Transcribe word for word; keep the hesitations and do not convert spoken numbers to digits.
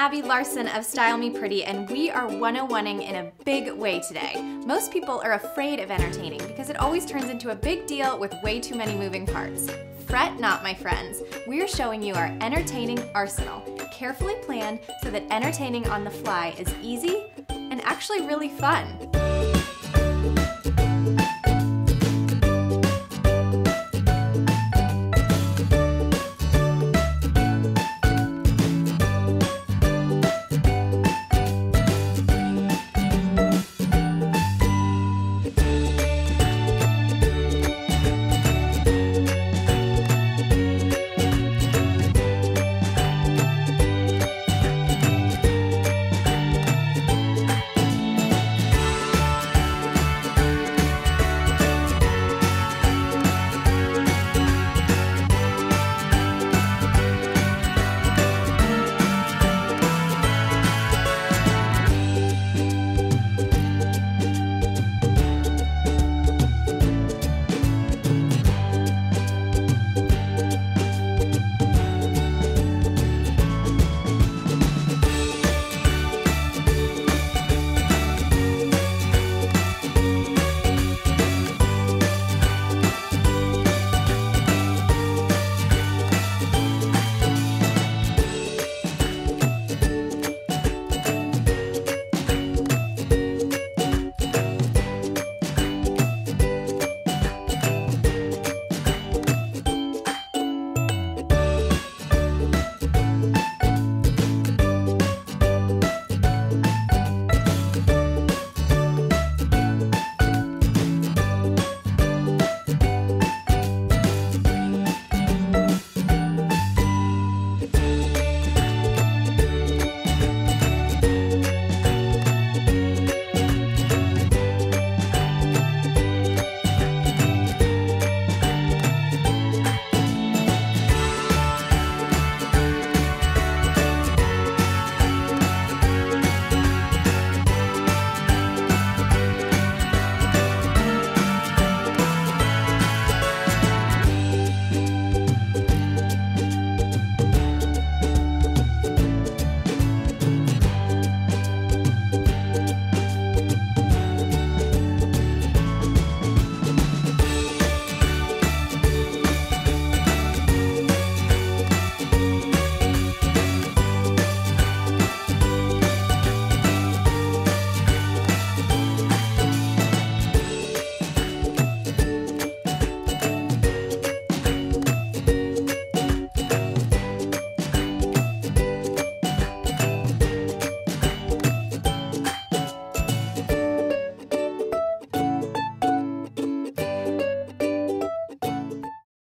Abby Larson of Style Me Pretty, and we are one oh one-ing in a big way today. Most people are afraid of entertaining because it always turns into a big deal with way too many moving parts. Fret not, my friends. We're showing you our entertaining arsenal, carefully planned so that entertaining on the fly is easy and actually really fun.